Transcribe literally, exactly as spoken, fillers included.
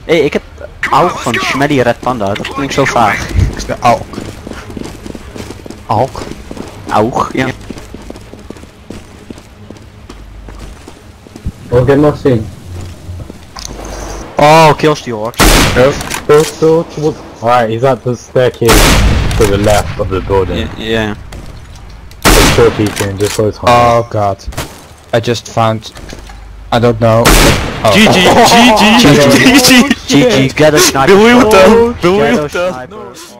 Hé, ik heb Aug van Schmelly Red Panda, dat klinkt zo vaag. De Aug. Aug? Aug, ja. Oh, get nog zien. Oh, kills the orcs. Go, go, go towards... Alright, he's at the staircase to the left of the building. Yeah. yeah. There's four people and just goes home. Oh god. I just found... I don't know. Oh. G G, G G, G G, G G, get a sniper. Bewielten, Get a bewielten. sniper.